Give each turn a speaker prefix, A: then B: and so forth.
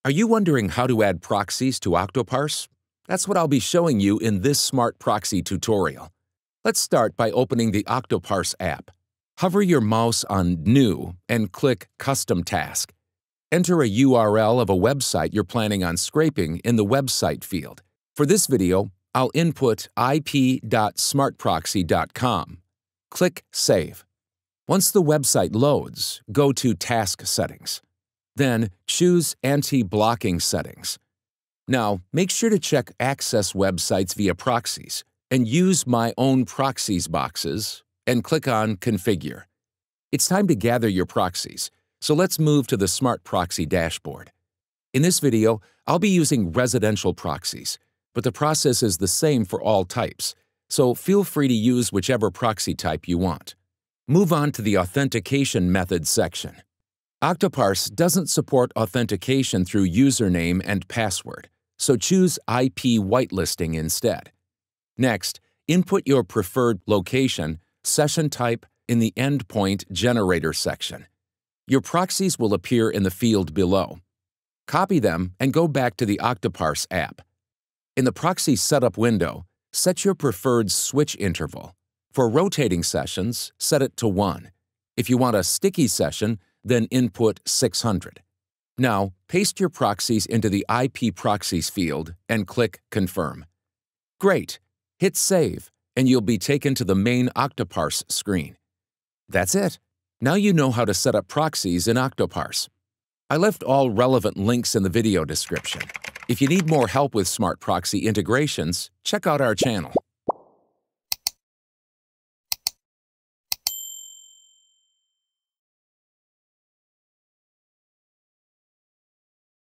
A: Are you wondering how to add proxies to Octoparse? That's what I'll be showing you in this Smartproxy tutorial. Let's start by opening the Octoparse app. Hover your mouse on New and click Custom Task. Enter a URL of a website you're planning on scraping in the Website field. For this video, I'll input ip.smartproxy.com. Click Save. Once the website loads, go to Task Settings. Then choose Anti-Blocking Settings. Now, make sure to check Access Websites via Proxies and use My Own Proxies boxes and click on Configure. It's time to gather your proxies, so let's move to the Smartproxy dashboard. In this video, I'll be using residential proxies, but the process is the same for all types, so feel free to use whichever proxy type you want. Move on to the Authentication Methods section. Octoparse doesn't support authentication through username and password, so choose IP whitelisting instead. Next, input your preferred location, session type in the Endpoint Generator section. Your proxies will appear in the field below. Copy them and go back to the Octoparse app. In the Proxy Setup window, set your preferred switch interval. For rotating sessions, set it to 1. If you want a sticky session, then input 600. Now, paste your proxies into the IP Proxies field and click Confirm. Great! Hit Save, and you'll be taken to the main Octoparse screen. That's it. Now you know how to set up proxies in Octoparse. I left all relevant links in the video description. If you need more help with Smartproxy integrations, check out our channel.